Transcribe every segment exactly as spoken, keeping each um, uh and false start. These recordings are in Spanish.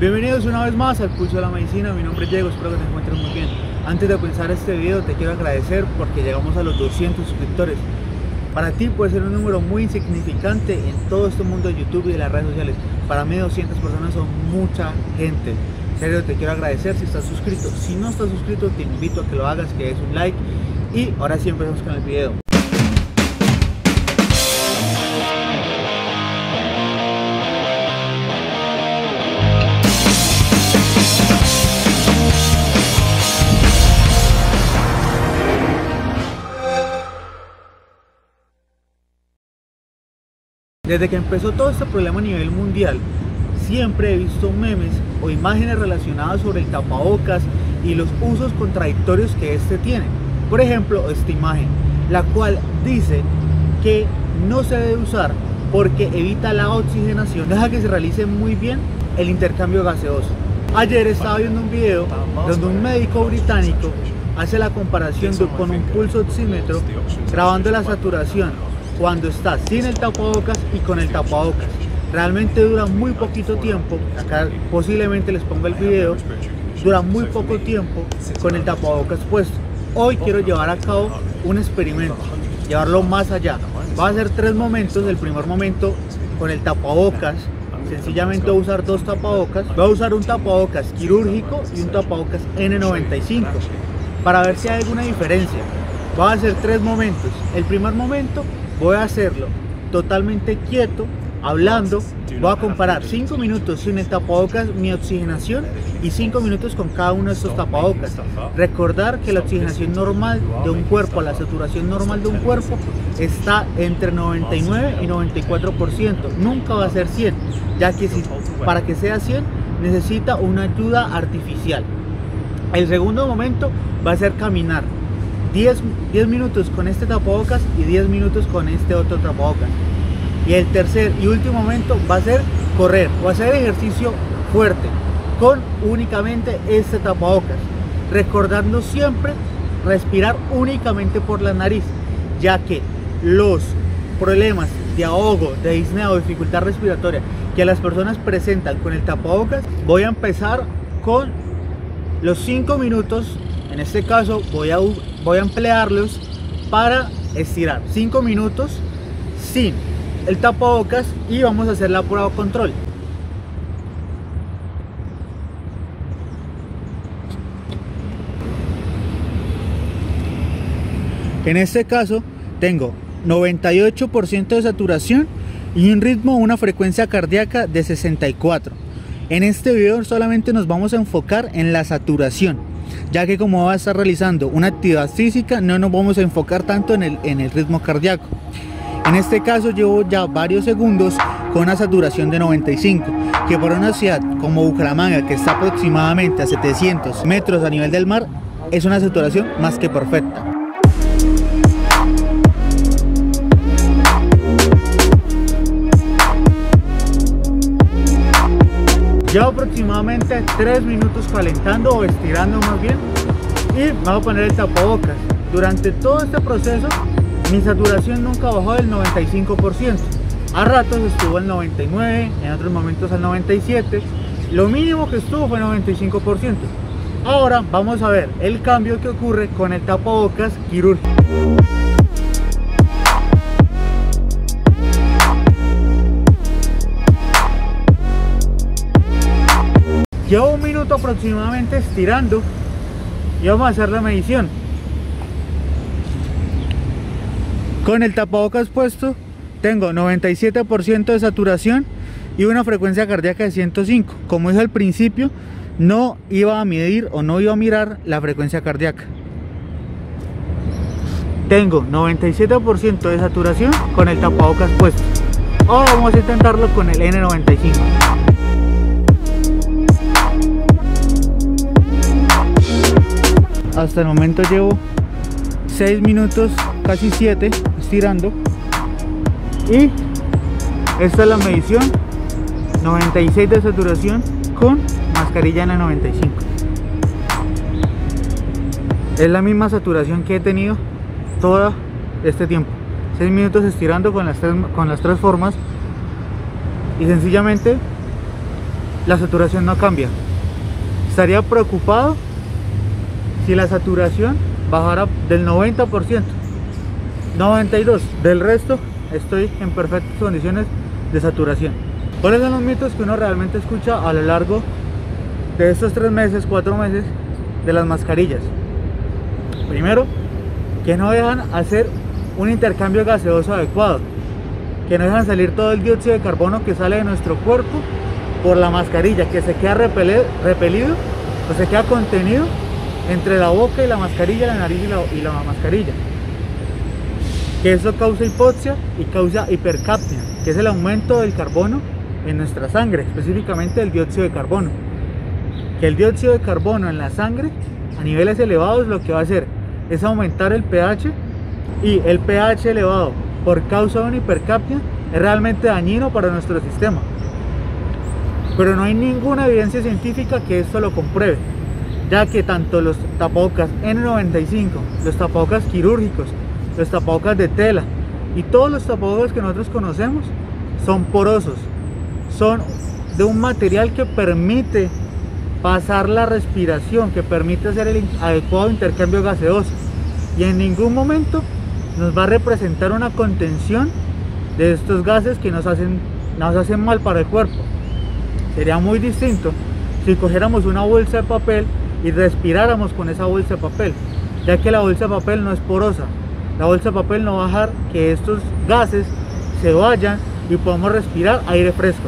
Bienvenidos una vez más al Pulso de la Medicina. Mi nombre es Diego, espero que te encuentres muy bien. Antes de comenzar este video te quiero agradecer porque llegamos a los doscientos suscriptores. Para ti puede ser un número muy insignificante en todo este mundo de YouTube y de las redes sociales. Para mí doscientas personas son mucha gente. En serio, te quiero agradecer si estás suscrito. Si no estás suscrito, te invito a que lo hagas, que des un like. Y ahora sí empezamos con el video. Desde que empezó todo este problema a nivel mundial, siempre he visto memes o imágenes relacionadas sobre el tapabocas y los usos contradictorios que este tiene. Por ejemplo, esta imagen, la cual dice que no se debe usar porque evita la oxigenación, deja que se realice muy bien el intercambio gaseoso. Ayer estaba viendo un video donde un médico británico hace la comparación de, con un pulso oxímetro, grabando la saturación cuando está sin el tapabocas y con el tapabocas. Realmente dura muy poquito tiempo. Acá posiblemente les ponga el video. Dura muy poco tiempo con el tapabocas puesto. Hoy quiero llevar a cabo un experimento, llevarlo más allá. Va a ser tres momentos. El primer momento con el tapabocas, sencillamente voy a usar dos tapabocas. Voy a usar un tapabocas quirúrgico y un tapabocas N noventa y cinco para ver si hay alguna diferencia. Voy a hacer tres momentos. El primer momento voy a hacerlo totalmente quieto, hablando. Voy a comparar cinco minutos sin el tapabocas, mi oxigenación, y cinco minutos con cada uno de estos tapabocas. Recordar que la oxigenación normal de un cuerpo, la saturación normal de un cuerpo, está entre noventa y nueve y noventa y cuatro por ciento. Nunca va a ser cien, ya que si, para que sea cien necesita una ayuda artificial. El segundo momento va a ser caminar. diez minutos con este tapabocas y diez minutos con este otro tapabocas. Y el tercer y último momento va a ser correr o hacer ejercicio fuerte con únicamente este tapabocas, recordando siempre respirar únicamente por la nariz, ya que los problemas de ahogo, de disnea o dificultad respiratoria que las personas presentan con el tapabocas, voy a empezar con los cinco minutos. En este caso voy a, voy a emplearlos para estirar cinco minutos sin el tapabocas y vamos a hacer la prueba control. En este caso tengo noventa y ocho por ciento de saturación y un ritmo, una frecuencia cardíaca de sesenta y cuatro. En este video solamente nos vamos a enfocar en la saturación, ya que como va a estar realizando una actividad física, no nos vamos a enfocar tanto en el, en el ritmo cardíaco. En este caso llevo ya varios segundos con una saturación de noventa y cinco, que para una ciudad como Bucaramanga, que está aproximadamente a setecientos metros a nivel del mar, es una saturación más que perfecta. Llevo aproximadamente tres minutos calentando o estirando más bien, y me voy a poner el tapabocas. Durante todo este proceso mi saturación nunca bajó del noventa y cinco por ciento. A ratos estuvo al noventa y nueve por ciento, en otros momentos al noventa y siete por ciento. Lo mínimo que estuvo fue noventa y cinco por ciento. Ahora vamos a ver el cambio que ocurre con el tapabocas quirúrgico. Llevo un minuto aproximadamente estirando y vamos a hacer la medición. Con el tapabocas puesto tengo noventa y siete por ciento de saturación y una frecuencia cardíaca de ciento cinco. Como dije al principio, no iba a medir o no iba a mirar la frecuencia cardíaca. Tengo noventa y siete por ciento de saturación con el tapabocas puesto. Ahora vamos a intentarlo con el N noventa y cinco. Hasta el momento llevo seis minutos, casi siete, estirando. Y esta es la medición: noventa y seis de saturación con mascarilla N noventa y cinco. Es la misma saturación que he tenido todo este tiempo. seis minutos estirando con las tres, con las tres formas. Y sencillamente la saturación no cambia. Estaría preocupado si la saturación bajara del noventa por ciento, noventa y dos por ciento. Del resto estoy en perfectas condiciones de saturación. ¿Cuáles son los mitos que uno realmente escucha a lo largo de estos tres meses, cuatro meses de las mascarillas? Primero, que no dejan hacer un intercambio gaseoso adecuado, que no dejan salir todo el dióxido de carbono que sale de nuestro cuerpo por la mascarilla, que se queda repele, repelido o se queda contenido entre la boca y la mascarilla, la nariz y la, y la mascarilla, que eso causa hipoxia y causa hipercapnia, que es el aumento del carbono en nuestra sangre, específicamente el dióxido de carbono. Que el dióxido de carbono en la sangre a niveles elevados lo que va a hacer es aumentar el pH, y el pH elevado por causa de una hipercapnia es realmente dañino para nuestro sistema, pero no hay ninguna evidencia científica que esto lo compruebe, ya que tanto los tapabocas N noventa y cinco, los tapabocas quirúrgicos, los tapabocas de tela y todos los tapabocas que nosotros conocemos son porosos, son de un material que permite pasar la respiración, que permite hacer el adecuado intercambio gaseoso, y en ningún momento nos va a representar una contención de estos gases que nos hacen, nos hacen mal para el cuerpo. Sería muy distinto si cogiéramos una bolsa de papel y respiráramos con esa bolsa de papel, ya que la bolsa de papel no es porosa. La bolsa de papel no va a dejar que estos gases se vayan y podamos respirar aire fresco.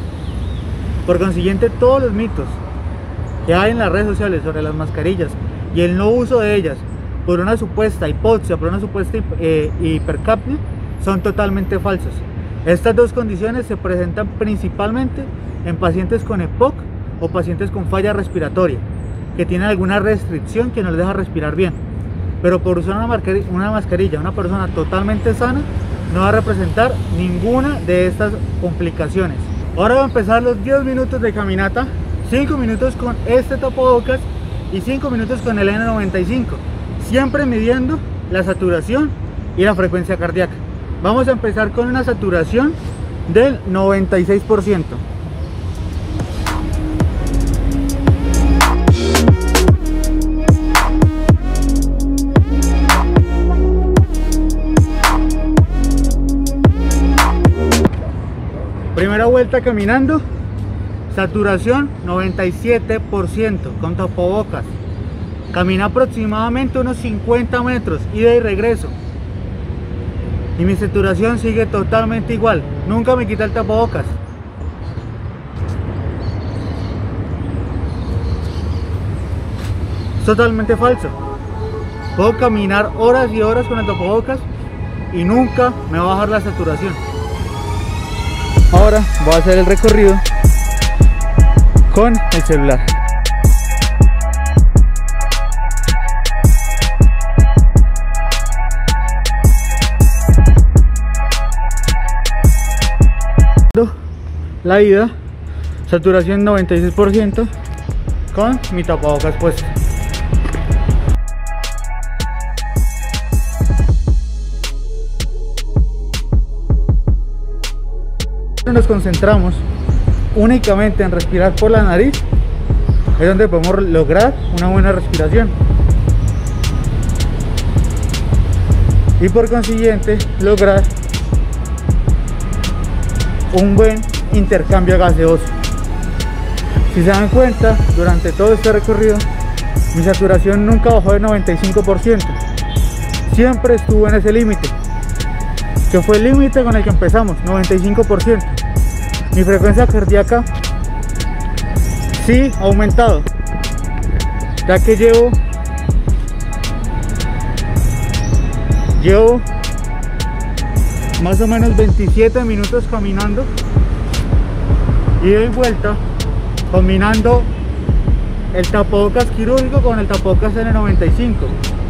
Por consiguiente, todos los mitos que hay en las redes sociales sobre las mascarillas y el no uso de ellas por una supuesta hipoxia, por una supuesta eh, hipercapnia, son totalmente falsos. Estas dos condiciones se presentan principalmente en pacientes con E P O C o pacientes con falla respiratoria, que tienen alguna restricción que no les deja respirar bien. Pero por usar una mascarilla, una mascarilla, una persona totalmente sana no va a representar ninguna de estas complicaciones. Ahora va a empezar los diez minutos de caminata, cinco minutos con este tapabocas y cinco minutos con el N noventa y cinco, siempre midiendo la saturación y la frecuencia cardíaca. Vamos a empezar con una saturación del noventa y seis por ciento. Primera vuelta caminando, saturación noventa y siete por ciento con tapabocas. Camina aproximadamente unos cincuenta metros, ida y regreso, y mi saturación sigue totalmente igual. Nunca me quita el tapabocas. Es totalmente falso. Puedo caminar horas y horas con el tapabocas y nunca me va a bajar la saturación. Ahora voy a hacer el recorrido con el celular. La ida, saturación noventa y seis por ciento con mi tapabocas puesto. Nos concentramos únicamente en respirar por la nariz, es donde podemos lograr una buena respiración y por consiguiente lograr un buen intercambio gaseoso. Si se dan cuenta, durante todo este recorrido mi saturación nunca bajó de noventa y cinco por ciento, siempre estuvo en ese límite, que fue el límite con el que empezamos, noventa y cinco por ciento. Mi frecuencia cardíaca sí ha aumentado, ya que llevo llevo más o menos veintisiete minutos caminando, ida y vuelta, combinando el tapabocas quirúrgico con el tapabocas N noventa y cinco,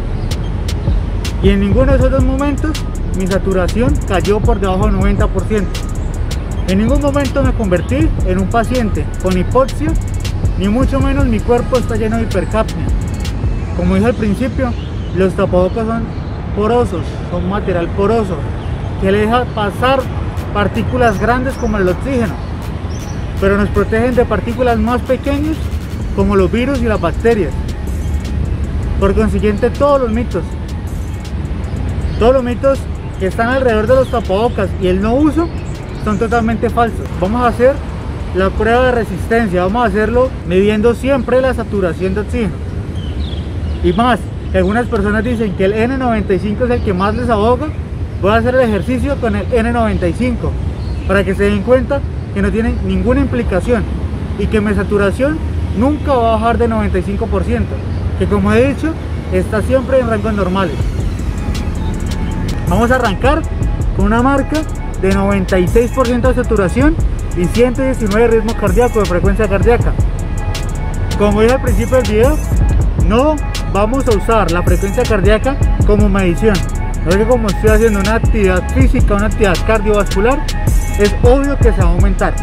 y en ninguno de esos dos momentos mi saturación cayó por debajo del noventa por ciento. En ningún momento me convertí en un paciente con hipoxia, ni mucho menos mi cuerpo está lleno de hipercapnia. Como dije al principio, los tapabocas son porosos, son material poroso que le deja pasar partículas grandes como el oxígeno. pero nos protegen de partículas más pequeñas como los virus y las bacterias. Por consiguiente, todos los mitos, todos los mitos que están alrededor de los tapabocas y el no uso son totalmente falsos. Vamos a hacer la prueba de resistencia, vamos a hacerlo midiendo siempre la saturación de oxígeno. Y más, algunas personas dicen que el N noventa y cinco es el que más les ahoga. Voy a hacer el ejercicio con el N noventa y cinco para que se den cuenta que no tienen ninguna implicación y que mi saturación nunca va a bajar de noventa y cinco por ciento, que como he dicho está siempre en rangos normales. Vamos a arrancar con una marca de noventa y seis por ciento de saturación y ciento diecinueve de ritmo cardíaco, de frecuencia cardíaca. Como dije al principio del video, no vamos a usar la frecuencia cardíaca como medición. No que como estoy haciendo una actividad física, una actividad cardiovascular, es obvio que se va a aumentar.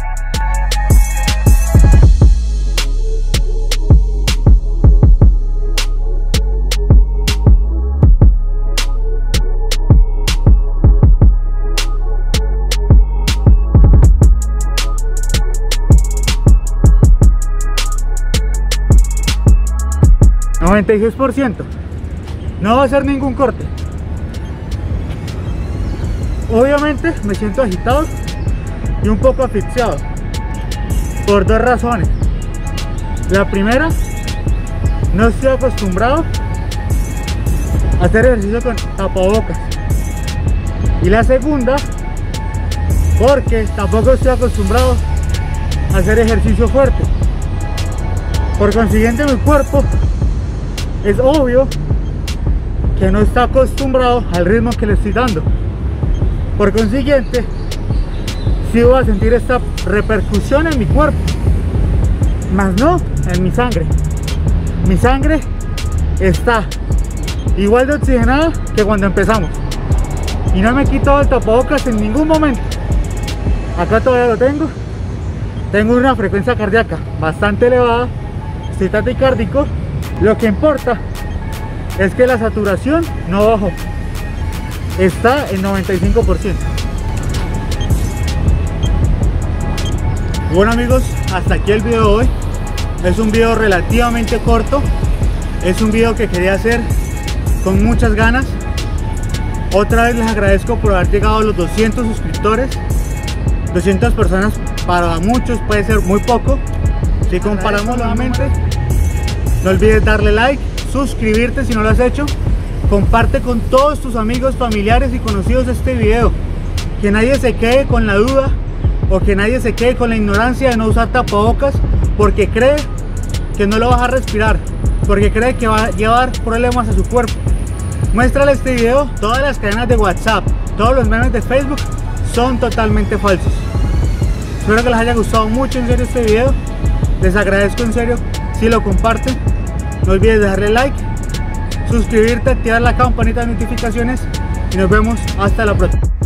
noventa y seis por ciento. No va a hacer ningún corte. Obviamente me siento agitado y un poco asfixiado por dos razones. La primera, no estoy acostumbrado a hacer ejercicio con tapabocas. Y la segunda, porque tampoco estoy acostumbrado a hacer ejercicio fuerte. Por consiguiente, mi cuerpo es obvio que no está acostumbrado al ritmo que le estoy dando. Por consiguiente, sí voy a sentir esta repercusión en mi cuerpo, más no en mi sangre. Mi sangre está igual de oxigenada que cuando empezamos y no me he quitado el tapabocas en ningún momento. Acá todavía lo tengo. Tengo una frecuencia cardíaca bastante elevada, estoy taquicárdico. Lo que importa es que la saturación no bajó, está en noventa y cinco por ciento. Bueno amigos, hasta aquí el video de hoy. Es un video relativamente corto, es un video que quería hacer con muchas ganas. Otra vez les agradezco por haber llegado a los doscientos suscriptores. doscientas personas para muchos puede ser muy poco. Si comparamos nuevamente, no olvides darle like, suscribirte si no lo has hecho, comparte con todos tus amigos, familiares y conocidos este video. Que nadie se quede con la duda o que nadie se quede con la ignorancia de no usar tapabocas porque cree que no lo vas a respirar, porque cree que va a llevar problemas a su cuerpo. Muéstrale este video. Todas las cadenas de WhatsApp, todos los memes de Facebook son totalmente falsos. Espero que les haya gustado mucho en serio este video. Les agradezco en serio si lo comparten. No olvides dejarle like, suscribirte, activar la campanita de notificaciones y nos vemos hasta la próxima.